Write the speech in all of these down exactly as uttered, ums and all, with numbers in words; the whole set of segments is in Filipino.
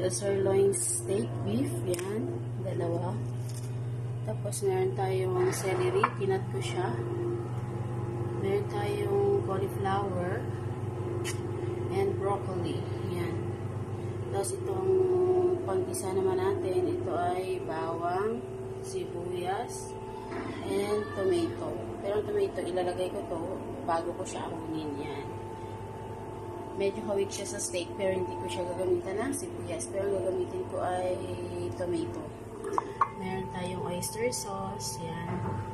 the sirloin steak beef. Yan, dalawa. Tapos meron tayong celery, pinat ko siya. Meron tayong cauliflower and broccoli. Yan. Tapos itong pang-isa naman natin, ito ay bawang, sibuyas, and tomato. Pero ang tomato, ilalagay ko to bago ko siya amunin. Yan. Medyo hawig siya sa steak, pero hindi ko siya gagamitan ng sibuyas. Pero ang gagamitin ko ay tomato. Meron tayong oyster sauce. Yan.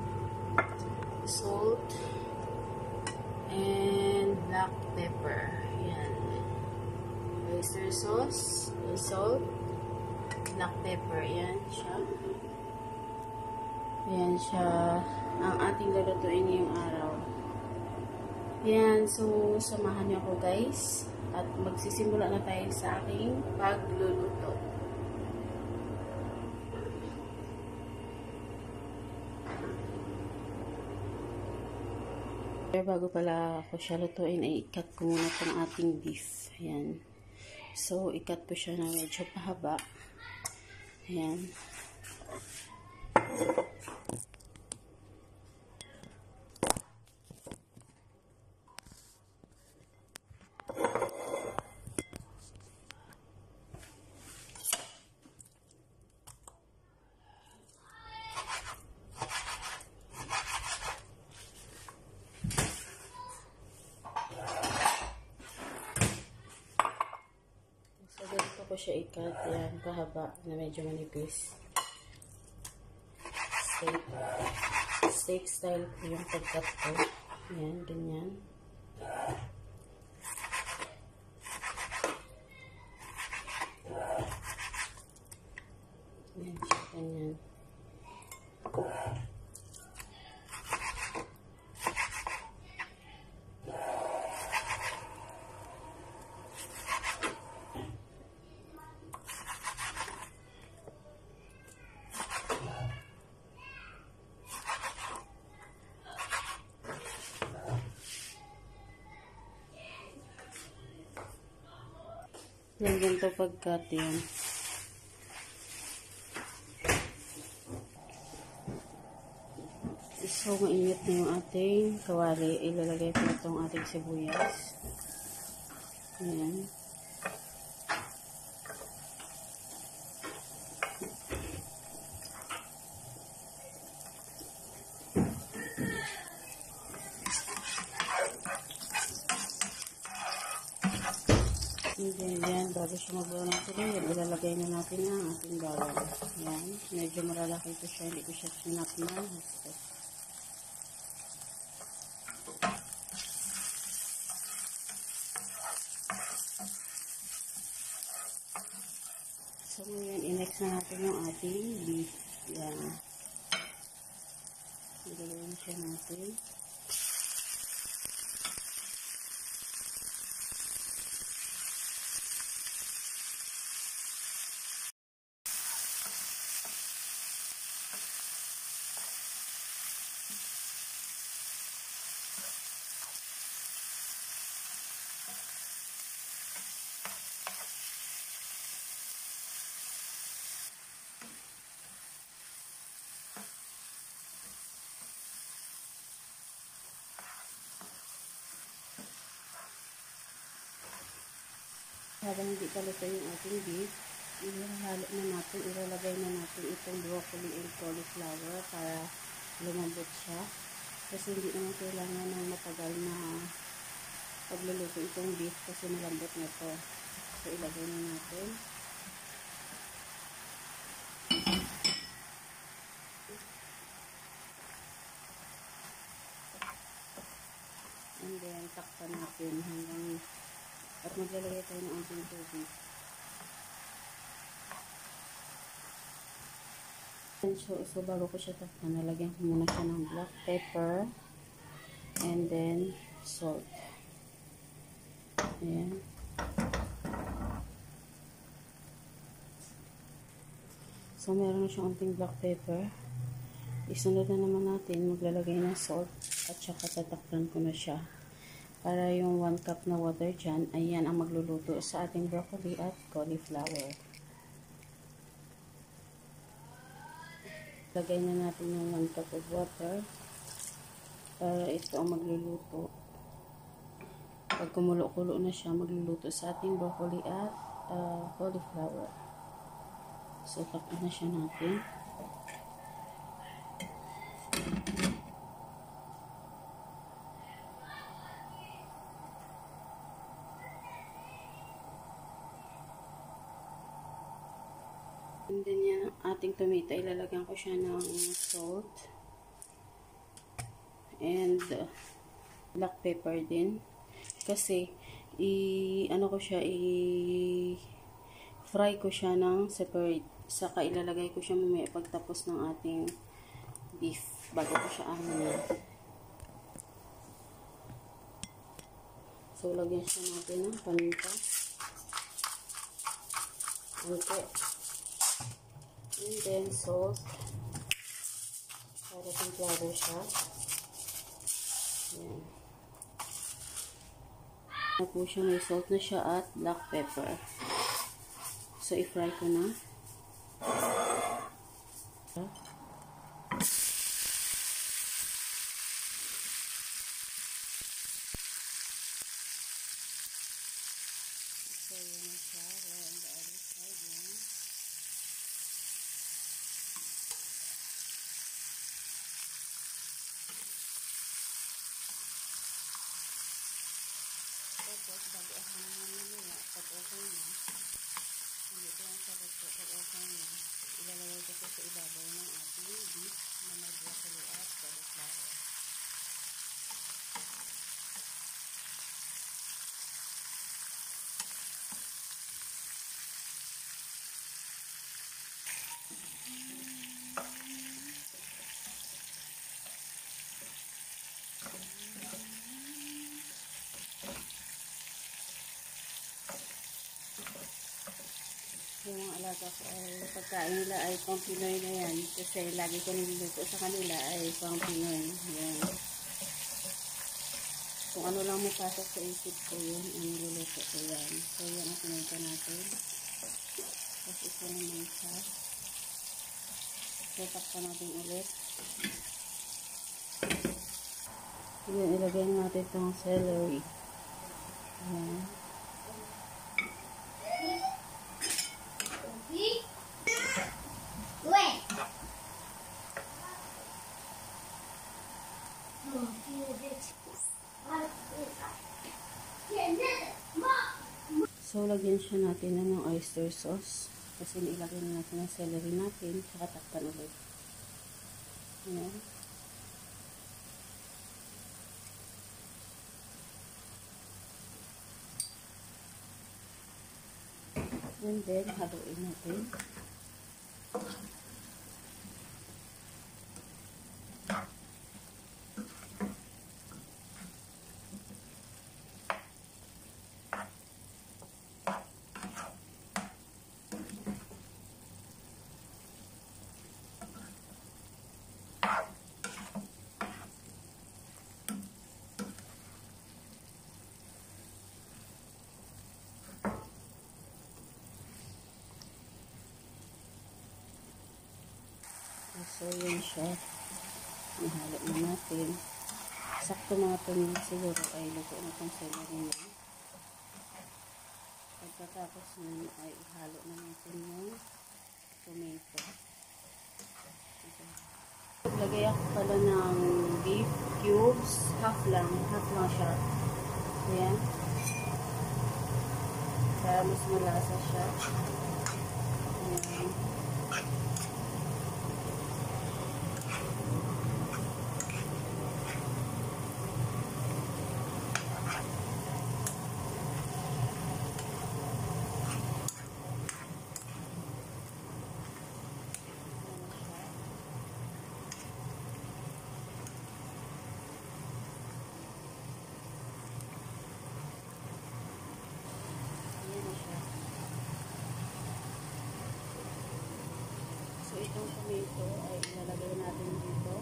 Salt. And black pepper. Yan. Oyster sauce. Salt. Black pepper. Yan siya. Yan siya. Ang ating lulutuin ngayong araw. Yan. So, samahan niyo ako guys. At magsisimula na tayo sa aking pagluluto. Pero bago pala ako siya lutuin, ay ikat ko muna itong ating beef. Ayan. So, ikat ko siya na medyo pahaba. Ayan. Ganito ko siya ikat. Yan, kahaba na medyo manipis. Steak. Steak style ko yung pagkat ko. Yan, ganyan. Yan siya, ganyan. Yan, ganito pagkat yan. So, mainit na yung ating kawali. Ilalagay ko itong ating sibuyas. Ayan. And then, yan, bago siya mag-brown natin, yan, ilalagay na natin ang ating bawang. Yan, medyo malalaki ito siya, hindi ko siya sinapman. So, ngayon, i-nex na natin yung ating beef. Yan. Ilalagay na siya natin. Habang hindi pa luto yung ating beef, ihalo na natin, ilalagay na natin itong broccoli and cauliflower para lumambot siya. Kasi hindi naman kailangan ng matagal na pagluluto itong beef kasi malambot na ito. So, ilagay na natin. And then, takpan natin hanggang at maglalagay tayo ng ating tubig. So, so, bago ko siya takpan, nalagyan ko muna siya ng black pepper and then salt. Ayan. So, meron na siyang unting black pepper. Isunod na naman natin, maglalagay ng salt at saka tatakpan ko na siya. Para yung one cup na water dyan, ayan ang magluluto sa ating broccoli at cauliflower. Lagay na natin yung one cup of water para ito ang magluluto. Pag kumulo-kulo na siya, magluluto sa ating broccoli at uh, cauliflower. So, takpan na siya natin. And then yan ang ating tomato. Ilalagyan ko siya ng salt. And uh, black pepper din. Kasi, i ano ko siya, i fry ko siya ng separate. Saka ilalagay ko siya mamaya pagtapos ng ating beef. Bago ko siya anunin. So, lagyan siya natin ng paminta. Okay. And then salt para templado siya. Ayan. Na po siya, may salt na siya at black pepper. So, i-fry ko na. So, yun na siya. We're on the other side yan. Tapos, bago-ahan naman mamaya, pag okay na, hindi ko lang sa luto, pag okay na, ilalagay ko sa ibabaw ng ating beef na may broccoli at cauliflower. Yung mga alaga ko ay pagkain nila ay pang Pinoy na yan. Kasi lagi ko niluluto sa kanila ay pang Pinoy. Yan. Kung ano lang may pasok sa isip ko yun, ang niluluto ko yan. So yan ang pinagka natin. Tapos ito naman siya. Setup pa natin ulit. Yan, ilagay natin itong celery. Yan. So, lagyan siya natin na ng oyster sauce. Kasi nilagay na natin ang celery natin. Tsaka takpan ulit. Ayan. And then, haluin natin. So, yun siya. Ihalo na natin. Sakto mga two minutes siguro ay luto na itong celery na. Pagkatapos nun ay ihalo na natin yung tomato. Lagay ako pala ng beef cubes. Half lang. Half lang siya. Ayan. Para mas malasa siya. Ayan. So, itong tomato ay ilalagay natin dito.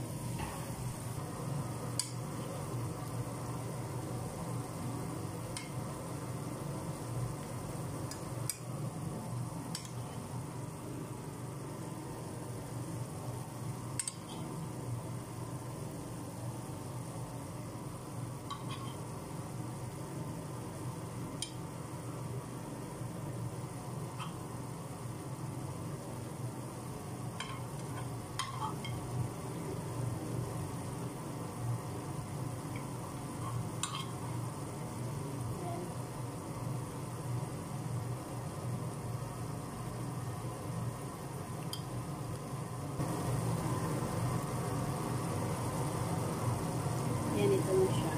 ganito na siya.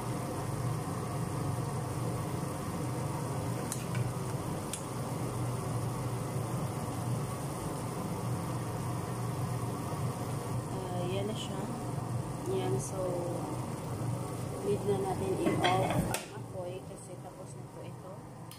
Uh, yan na siya. Yan, so need na natin i-off ang apoy kasi tapos na po ito.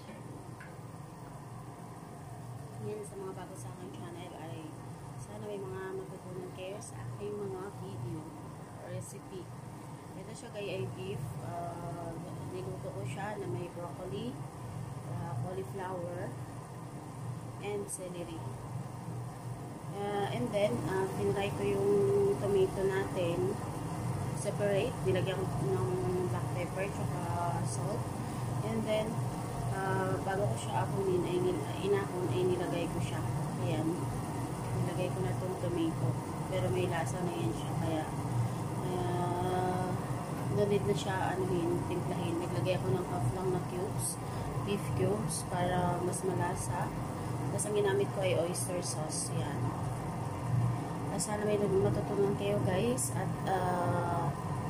Yan, sa mga bago sa aking channel ay sana may mga matutunan kayo sa aking mga video or recipe. Ito siya kay ay beef. Uh, niluto ko siya na may broccoli, uh, cauliflower, and celery. Uh, and then, uh, pinry ko yung tomato natin separate. Nilagyan ko ng black pepper tsaka salt. And then, uh, bago ko siya akunin, ay inakon, ay nilagay ko siya. Ayan. Nilagay ko na itong tomato. Pero may lasa na yan siya. Kaya, uh, no need na siya, anuhin, timplahin. Naglagay ako ng half lang na cubes, beef cubes, para mas malasa. Tapos ang ginamit ko ay oyster sauce. Yan. Sana may matutunan kayo guys. At uh,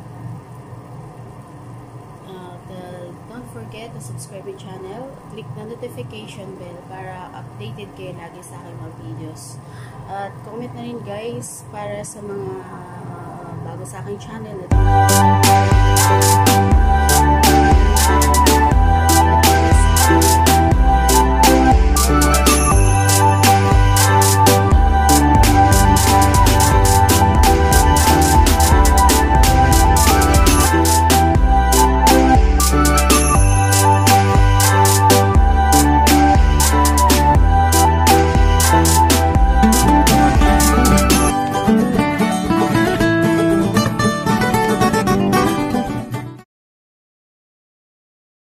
uh, the, don't forget to subscribe my channel. Click the notification bell para updated kayo lagi sa aking mga videos. At comment na rin guys para sa mga uh, bago sa aking channel.